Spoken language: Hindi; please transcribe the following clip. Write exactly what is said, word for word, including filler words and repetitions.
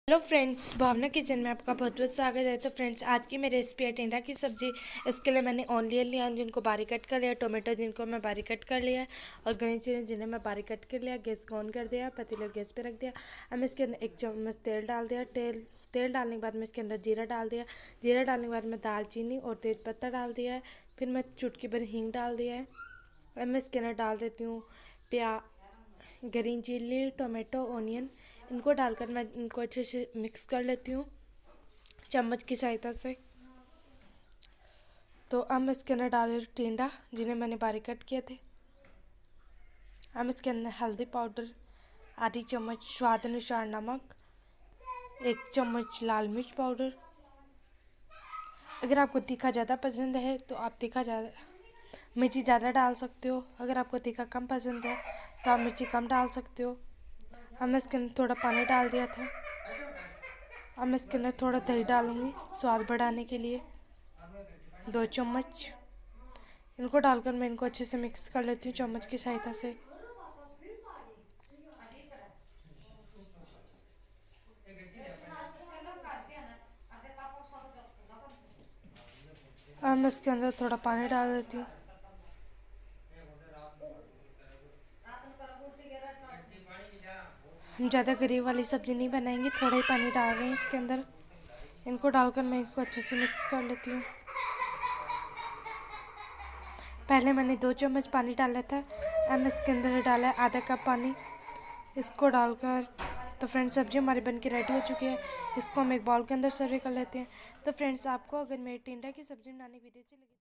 हेलो फ्रेंड्स, भावना किचन में आपका बहुत बहुत स्वागत है। तो फ्रेंड्स, आज की मेरी रेसिपी है टिंडा की सब्ज़ी। इसके लिए मैंने ऑनियन लिया जिनको बारीक कट कर लिया, टोमेटो जिनको मैं बारीक कट कर लिया है, और ग्रीन चिली जिन्हें मैं बारीक कट कर लिया। गैस को ऑन कर दिया, पतीले गैस पे रख दिया। अब मैं इसके अंदर एक चम्मच तेल डाल दिया। तेल तेल डालने के बाद मैं इसके अंदर जीरा डाल दिया। जीरा डालने के बाद मैं दालचीनी और तेज पत्ता डाल दिया है। फिर मैं चुटकी भर हींग डाल दिया है। अब मैं इसके अंदर डाल देती हूँ प्या ग्रीन चिल्ली, टोमेटो, ऑनियन। इनको डालकर मैं इनको अच्छे से मिक्स कर लेती हूँ चम्मच की सहायता से। तो अब मैं इसके अंदर डाल रही हूँ टिंडा जिन्हें मैंने बारीक कट किए थे। अब इसके अंदर हल्दी पाउडर, आधी चम्मच स्वाद अनुसार नमक, एक चम्मच लाल मिर्च पाउडर। अगर आपको तीखा ज़्यादा पसंद है तो आप तीखा ज़्यादा मिर्ची ज़्यादा डाल सकते हो। अगर आपको तीखा कम पसंद है तो आप मिर्ची कम डाल सकते हो। अब मैं इसके अंदर थोड़ा पानी डाल दिया था। अब मैं इसके अंदर थोड़ा दही डालूँगी स्वाद बढ़ाने के लिए, दो चम्मच। इनको डालकर मैं इनको अच्छे से मिक्स कर लेती हूँ चम्मच की सहायता से। अब मैं इसके अंदर थोड़ा पानी डाल देती हूँ। हम ज़्यादा ग्रेवी वाली सब्ज़ी नहीं बनाएंगे, थोड़ा ही पानी डाल रहे हैं इसके अंदर। इनको डालकर मैं इसको अच्छे से मिक्स कर लेती हूँ। पहले मैंने दो चम्मच पानी डाला था, अब मैं इसके अंदर डाला है आधा कप पानी। इसको डालकर तो फ्रेंड्स, सब्ज़ी हमारी बन के रेडी हो चुकी है। इसको हम एक बाउल के अंदर सर्व कर लेते हैं। तो फ्रेंड्स, आपको अगर मेरी टिंडा की सब्ज़ी बनाने की वीडियो अच्छी लगी